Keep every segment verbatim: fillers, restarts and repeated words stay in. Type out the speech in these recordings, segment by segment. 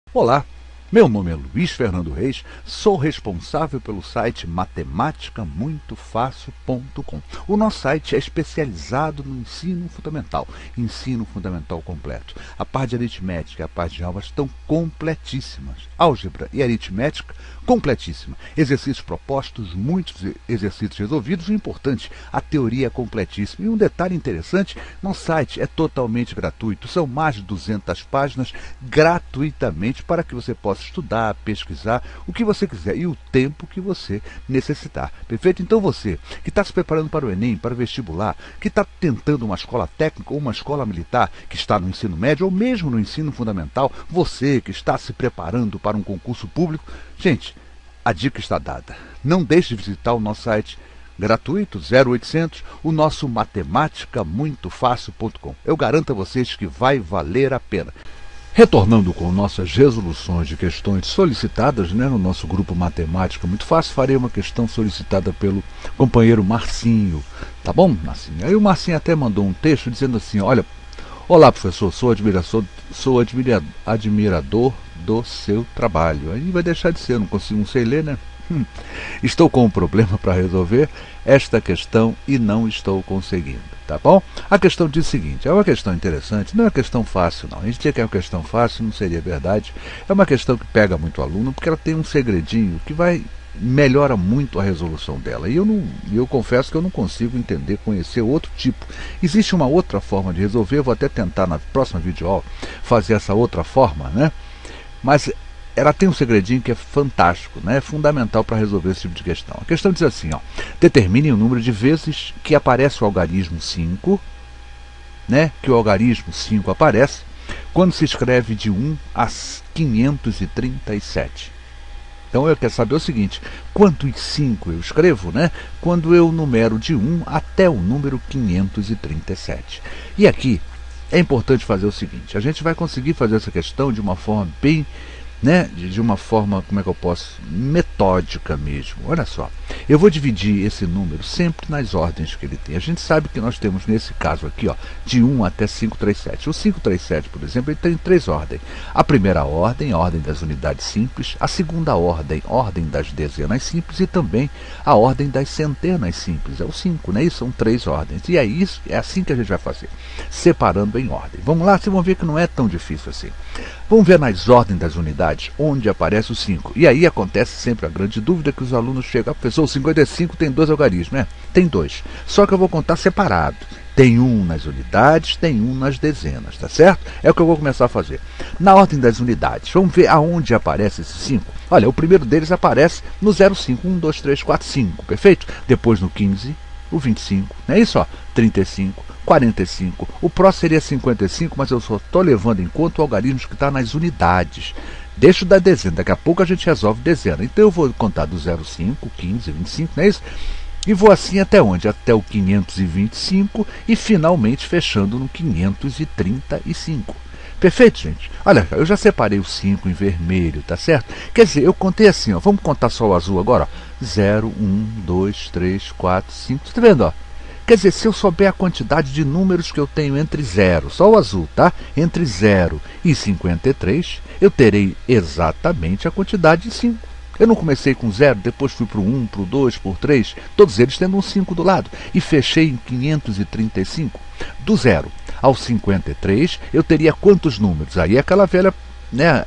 Olá, meu nome é Luiz Fernando Reis, sou responsável pelo site matemática muito fácil ponto com. O nosso site é especializado no ensino fundamental, ensino fundamental completo. A parte de aritmética e a parte de álgebra estão completíssimas. Álgebra e aritmética, completíssima. Exercícios propostos, muitos exercícios resolvidos e, importante, a teoria é completíssima. E um detalhe interessante, nosso site é totalmente gratuito. São mais de duzentas páginas gratuitamente para que você possa estudar, pesquisar, o que você quiser e o tempo que você necessitar. Perfeito? Então você que está se preparando para o Enem, para o vestibular, que está tentando uma escola técnica ou uma escola militar, que está no ensino médio ou mesmo no ensino fundamental, você que está se preparando para um concurso público, gente, a dica está dada. Não deixe de visitar o nosso site gratuito, zero oitocentos, o nosso matemática muito fácil ponto com. Eu garanto a vocês que vai valer a pena. Retornando com nossas resoluções de questões solicitadas, né, no nosso grupo Matemática Muito Fácil, farei uma questão solicitada pelo companheiro Marcinho. Tá bom, Marcinho? Aí o Marcinho até mandou um texto dizendo assim, olha, olá professor, sou admirador, sou admira, admirador do seu trabalho. Aí vai deixar de ser, não consigo, não sei ler, né? Hum. Estou com um problema para resolver esta questão e não estou conseguindo, tá bom? A questão diz o seguinte, é uma questão interessante, não é uma questão fácil não, a gente tinha que é uma questão fácil, não seria verdade, é uma questão que pega muito o aluno, porque ela tem um segredinho que vai, melhora muito a resolução dela, e eu, não, eu confesso que eu não consigo entender, conhecer outro tipo. Existe uma outra forma de resolver, eu vou até tentar na próxima videoaula fazer essa outra forma, né? Mas ela tem um segredinho que é fantástico, né? É fundamental para resolver esse tipo de questão. A questão diz assim, ó, determine o número de vezes que aparece o algarismo cinco, né? Que o algarismo cinco aparece quando se escreve de um a quinhentos e trinta e sete. Então eu quero saber o seguinte, quantos cinco eu escrevo, né? Quando eu numero de um até o número quinhentos e trinta e sete. E aqui é importante fazer o seguinte, a gente vai conseguir fazer essa questão de uma forma bem, né, de uma forma, como é que eu posso, metódica mesmo. Olha só, eu vou dividir esse número sempre nas ordens que ele tem. A gente sabe que nós temos nesse caso aqui, ó, de um até quinhentos e trinta e sete. O quinhentos e trinta e sete, por exemplo, ele tem três ordens. A primeira ordem, a ordem das unidades simples. A segunda ordem, ordem das dezenas simples. E também a ordem das centenas simples. É o cinco, né? Isso são três ordens. E é isso, é assim que a gente vai fazer, separando em ordem. Vamos lá, vocês vão ver que não é tão difícil assim. Vamos ver nas ordens das unidades, onde aparece o cinco. E aí acontece sempre a grande dúvida que os alunos chegam, ah, professor, o cinquenta e cinco tem dois algarismos, né? Tem dois. Só que eu vou contar separado. Tem um nas unidades, tem um nas dezenas, tá certo? É o que eu vou começar a fazer. Na ordem das unidades, vamos ver aonde aparece esse cinco. Olha, o primeiro deles aparece no zero, cinco, um, dois, três, quatro, cinco, perfeito? Depois no quinze, o vinte e cinco, não é isso? Ó, trinta e cinco, quarenta e cinco. O próximo seria cinquenta e cinco, mas eu só estou levando em conta o algarismo que está nas unidades. Deixo da dezena, daqui a pouco a gente resolve dezena. Então eu vou contar do zero, cinco, quinze, vinte e cinco, não é isso? E vou assim até onde? Até o quinhentos e vinte e cinco e finalmente fechando no quinhentos e trinta e cinco. Perfeito, gente? Olha, eu já separei o cinco em vermelho, tá certo? Quer dizer, eu contei assim, ó, vamos contar só o azul agora, ó. zero, um, dois, três, quatro, cinco, você tá vendo, ó? Quer dizer, se eu souber a quantidade de números que eu tenho entre zero, só o azul, tá? Entre zero e cinquenta e três, eu terei exatamente a quantidade de cinco. Eu não comecei com zero, depois fui para o um, para o dois, para o três, todos eles tendo um cinco do lado. E fechei em quinhentos e trinta e cinco. Do zero ao cinquenta e três, eu teria quantos números? Aí é aquela velha, né,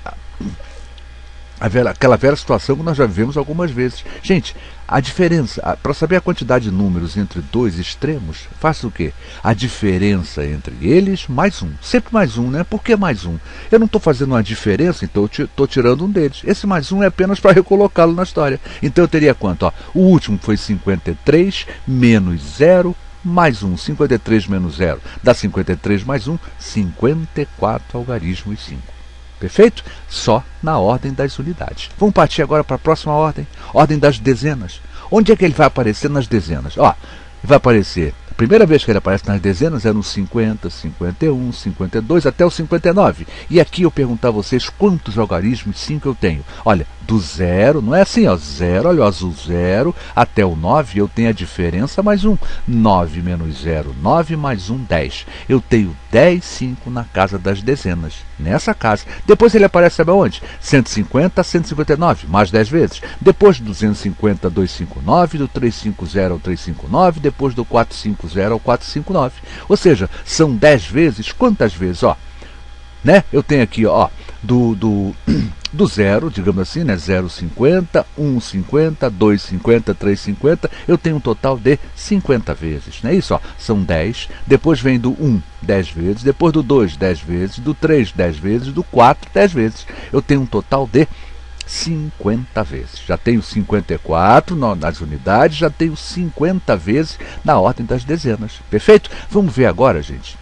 a velha, aquela velha situação que nós já vivemos algumas vezes. Gente, a diferença, para saber a quantidade de números entre dois extremos, faça o quê? A diferença entre eles mais um. Sempre mais um, né? Por que mais um? Eu não estou fazendo uma diferença, então eu estou tirando um deles. Esse mais um é apenas para recolocá-lo na história. Então eu teria quanto? Ó, o último foi cinquenta e três menos zero mais um. cinquenta e três menos zero dá cinquenta e três mais um, cinquenta e quatro algarismos e cinco. Perfeito? Só na ordem das unidades. Vamos partir agora para a próxima ordem. Ordem das dezenas. Onde é que ele vai aparecer nas dezenas? Ó, vai aparecer, a primeira vez que ele aparece nas dezenas é no cinquenta, cinquenta e um, cinquenta e dois até o cinquenta e nove. E aqui eu perguntar a vocês quantos algarismos cinco eu tenho. Olha, do zero, não é assim, ó, zero, olha o azul, zero, até o nove, eu tenho a diferença mais um. nove menos zero, nove mais um, dez. Eu tenho dez, cinco na casa das dezenas, nessa casa. Depois ele aparece, sabe aonde? cento e cinquenta, cento e cinquenta e nove, mais dez vezes. Depois do duzentos e cinquenta, duzentos e cinquenta e nove, do trezentos e cinquenta ao trezentos e cinquenta e nove, depois do quatrocentos e cinquenta ao quatrocentos e cinquenta e nove. Ou seja, são dez vezes, quantas vezes, ó? Né? Eu tenho aqui, ó, do, do, do zero, digamos assim, né? zero vírgula cinquenta, um vírgula cinquenta, dois vírgula cinquenta, três vírgula cinquenta, eu tenho um total de cinquenta vezes, não é isso? Ó, são dez, depois vem do um, dez vezes, depois do dois, dez vezes, do três, dez vezes, do quatro, dez vezes. Eu tenho um total de cinquenta vezes. Já tenho cinquenta e quatro nas unidades, já tenho cinquenta vezes na ordem das dezenas. Perfeito? Vamos ver agora, gente,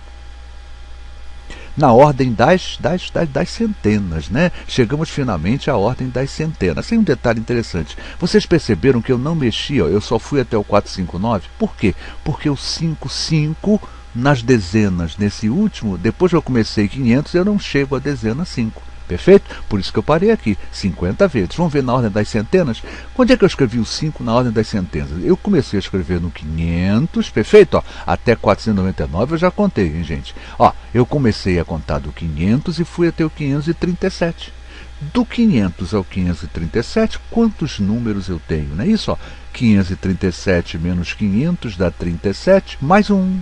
na ordem das, das, das, das centenas, né? Chegamos finalmente à ordem das centenas. Tem um detalhe interessante. Vocês perceberam que eu não mexi, ó, eu só fui até o quatrocentos e cinquenta e nove? Por quê? Porque o cinco, cinco nas dezenas, nesse último, depois que eu comecei quinhentos, eu não chego à dezena cinco. Perfeito? Por isso que eu parei aqui, cinquenta vezes. Vamos ver na ordem das centenas? Quando é que eu escrevi o cinco na ordem das centenas? Eu comecei a escrever no quinhentos, perfeito? Ó, até quatrocentos e noventa e nove eu já contei, hein, gente? Ó, eu comecei a contar do quinhentos e fui até o quinhentos e trinta e sete. Do quinhentos ao quinhentos e trinta e sete, quantos números eu tenho? Não é isso? Ó, quinhentos e trinta e sete menos quinhentos dá trinta e sete, mais um.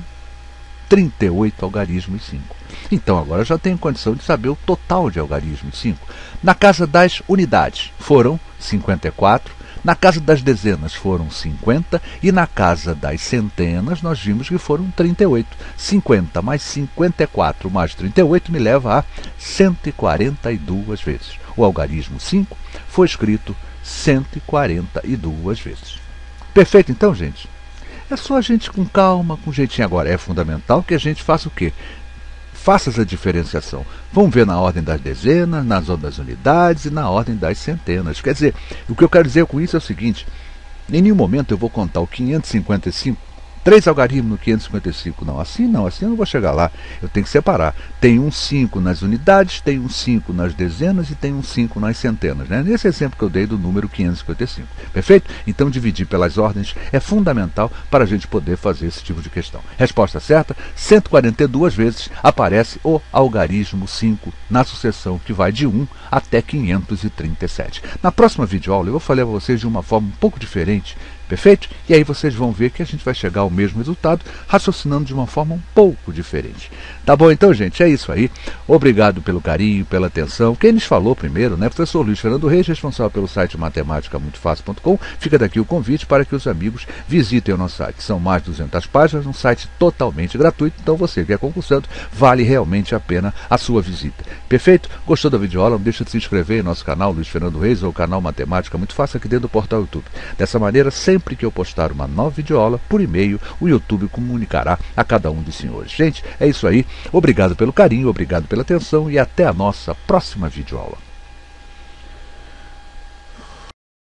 trinta e oito algarismos cinco. Então agora já tenho condição de saber o total de algarismos cinco. Na casa das unidades foram cinquenta e quatro, na casa das dezenas foram cinquenta e na casa das centenas nós vimos que foram trinta e oito. cinquenta mais cinquenta e quatro mais trinta e oito me leva a cento e quarenta e duas vezes. O algarismo cinco foi escrito cento e quarenta e duas vezes. Perfeito então, gente? É só a gente com calma, com jeitinho. Agora, é fundamental que a gente faça o quê? Faça essa diferenciação. Vamos ver na ordem das dezenas, nas ordens das unidades e na ordem das centenas. Quer dizer, o que eu quero dizer com isso é o seguinte: em nenhum momento eu vou contar o quinhentos e cinquenta e cinco, três algarismos no quinhentos e cinquenta e cinco. Não, assim não, assim eu não vou chegar lá. Eu tenho que separar. Tem um cinco nas unidades, tem um cinco nas dezenas e tem um cinco nas centenas. Né? Nesse exemplo que eu dei do número quinhentos e cinquenta e cinco. Perfeito? Então dividir pelas ordens é fundamental para a gente poder fazer esse tipo de questão. Resposta certa: cento e quarenta e duas vezes aparece o algarismo cinco na sucessão que vai de um até quinhentos e trinta e sete. Na próxima videoaula eu vou falar para vocês de uma forma um pouco diferente. Perfeito? E aí vocês vão ver que a gente vai chegar ao mesmo resultado, raciocinando de uma forma um pouco diferente. Tá bom então, gente? É isso aí. Obrigado pelo carinho, pela atenção. Quem nos falou primeiro, né? Professor Luiz Fernando Reis, responsável pelo site matemática muito fácil ponto com. Fica daqui o convite para que os amigos visitem o nosso site. São mais de duzentas páginas, um site totalmente gratuito, então você que é concursando, vale realmente a pena a sua visita. Perfeito? Gostou da videoaula? Não deixa de se inscrever em nosso canal Luiz Fernando Reis ou canal Matemática Muito Fácil aqui dentro do portal YouTube. Dessa maneira, sempre Sempre que eu postar uma nova videoaula por e-mail, o YouTube comunicará a cada um dos senhores. Gente, é isso aí. Obrigado pelo carinho, obrigado pela atenção e até a nossa próxima videoaula.